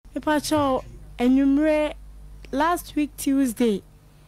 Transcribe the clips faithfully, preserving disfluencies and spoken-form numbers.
Me pacho enyumre last week Tuesday.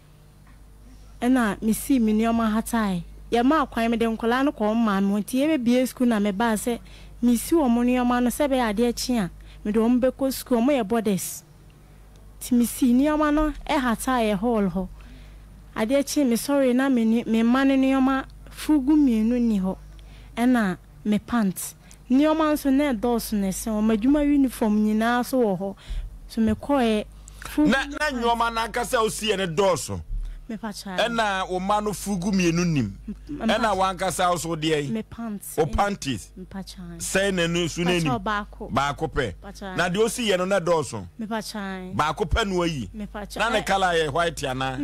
Ena me see me nyoma hatai. Ya ma kwan me de nkola no ko ma me nti e be school na me ba se me si wo mo nyoma no se be ade achi a me do mbe ko school mo ye borders. Ti me si nyoma no e hatai e hall ho. Ade achi me sorry na me me man nyoma fugu mienu ni ho. Ena me pants. Nyoma nso na dos ne se o madwuma uniform nyina so wo ho. So me ko e na na nyoma na kasa osi ne dos. Me pacha. Ena o manu fugu mienu nim. Ena wankasa also de me pants. O panties. Me pacha. Say ne nu su ne nim. Baako. Baako pe. Na de osi ye no na doso. Me pacha. Baako pe no ayi. Me pacha. Na ne color ye white ana.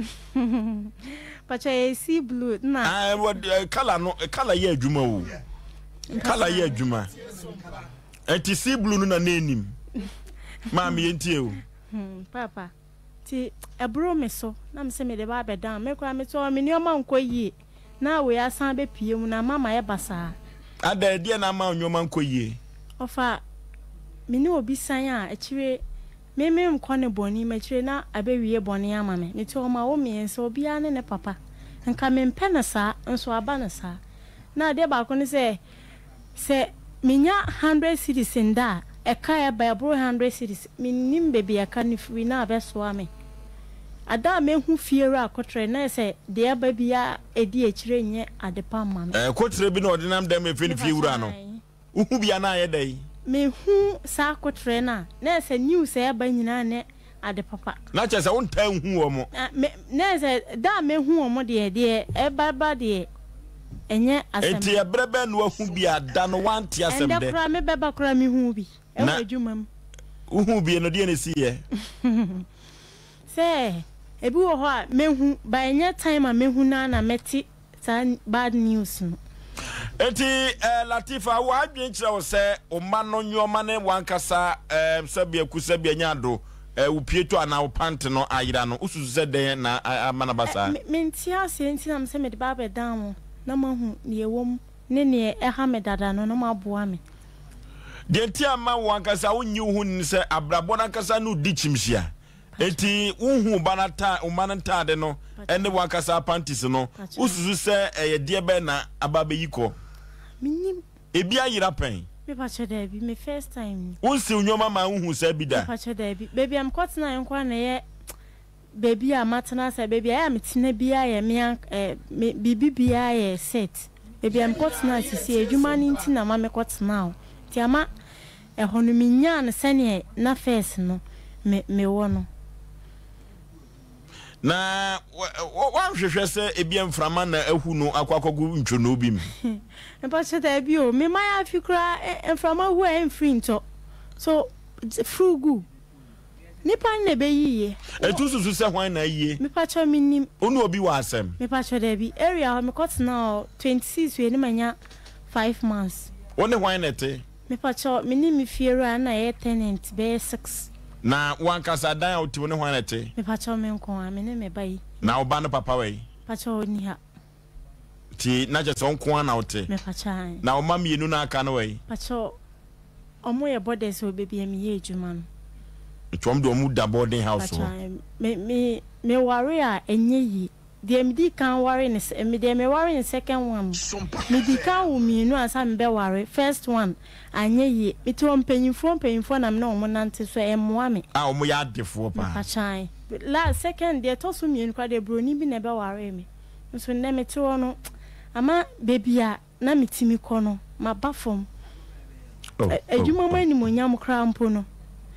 Pacha ye sea blue na. Ah what color no color ye adwuma wo. Color ye adwuma. Enti sea blue no na nenim. Ma me yentie o. Hmm papa. Ti ebro me so na me se me de ba bedan me kwa me to me nyoma nko yie na we asan be pie mu na mama ye basa ada de na ma nyoma nko yie ofa me ni obi san a akire me me nko ne boni ma akire na abewie boni ama me ni to ma wo me so obi ane ne papa nka me mpe na sa nso aba na sa na de ba ko ne se se minya one hundred cities nda e ka e ba bro one hundred cities me nim bebi aka ni free na abeso ame ada me hu fiera akotre na se de aba bia edi akire nye adepa mama eh kotre bi na ordinam dem e fe ni fiura no uhu bia na ye dai me hu sa akotre na na se news e aba nyina ne adepapa na che se won tan hu wo mo na se da me hu wo mo de de e baba de enye asem enti e brebe no hu bia da no wanti asem de ende kra me beba kra me hu bi e wa adwumam uhu bia no de na si ye se ebi wo ho a mehu ba enye time a mehu na na meti sa bad news no enti eh, Latifa wa adwen kire wo se o ma no nyoma ne wankasa eh, sabia ku sabia nyado eh, upieto ana wo pant no ayira no ususu se den na amana basa menti ase enti na mse me de ba be dan na mahu ne ewom ne ne e ha me dada no na maboa me de enti ama wankasa wonyi hu ni se abrabo na kasa no di chimhia eti uhu banata umananta de no ene wakasa panties no ususu se eye de be na ababe yiko minim ebi ayira pen me pacho da bi me first time unsi unyoma ma uhu se bi da me pacho da bi baby am kwatna enkwa na ye baby a matna se baby a metina bia ye me bibi bia ye set baby am kwatna sisi adwuma ni ntina ma me kwatna o ti ama e hono minya na sene na first no me me wo no na wan hwehwe se ebi mframa na ahu no akwakogu ntwo no bi mi e pa se da bi o me mai afikura mframa hu e mfri nto so frugu nipa na be yiye etu susu se hwan na yiye me pa cho minim onu obi wa asem me pa cho da bi area me got now twenty-six we ni manya five months one hwan na te me pa cho minim fiera na ye tenant be six na wankasa dan a uti woni hwan na te me pa cho me nko a me ne me bai na oba no papa we pa cho ni ha ti na je so nko na uti me pa cha na o ma mienu na aka no we pa cho omo ye borders o baby me ye adwuma no twom do mu da boarding house o me me me worry a enye yi de me di kan worry ne me de me worry ne second one me di kan wo mienu asa me be worry first one anye yi me to mpanyimfo mpanyimfo na me na omo nante so emmoa me ah omo ya defo pa pa chan la second de to so mienu kwa de broni bi na be worry me so ne me to no ama baby a na metimi ko no ma ba fom adwuma mani monyam kra mpo no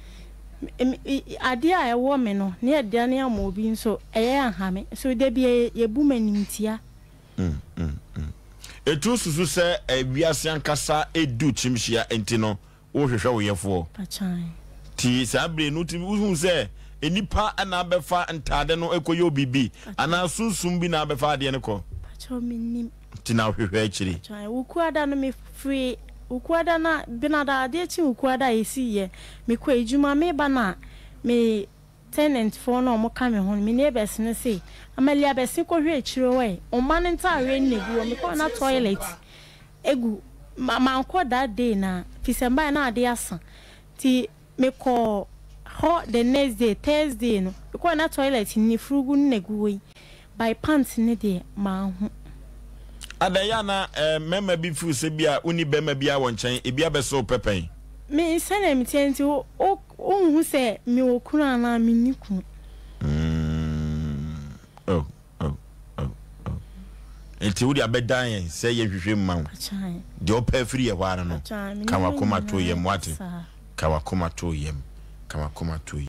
ade a ewo me no ne ade ne am obi nso eye ahame so de bi ye bu manimtia mm mm etu susu se ewiase ankasa edu chimhia enti no wo hwehwe wo yefo pachan ti sabre no ti hu se enipa ana abefa ntade no ekoyo bibi ana sunsum bi na abefa ade ne ko pacho minim ti na hwehwe akiri pachan ukuada no me free ukuada na binada ade chi ukuada esi ye me kwa ejuma me ba na me tenant for no mo ka me ho me neighbors ne say amali abesi ko hwe akiro we o man nta hwe ne bi me ko na toilet egu ma nko that day na fisemba na ade asa ti me ko ho the next day Thursday no ko na toilet ni frugu na guwe by pants ne de ma ho adaya na eh, mema bi fu se bia uni bema bia won chen e bia be so pepen me sene mi tenti o hu se me okunu ana me niku mm oh oh oh oh enti wudi abedan yen se ye hwehwe mma de opa free ye hwara no ka wakoma to yem wate ka wakoma to yem ka wakoma to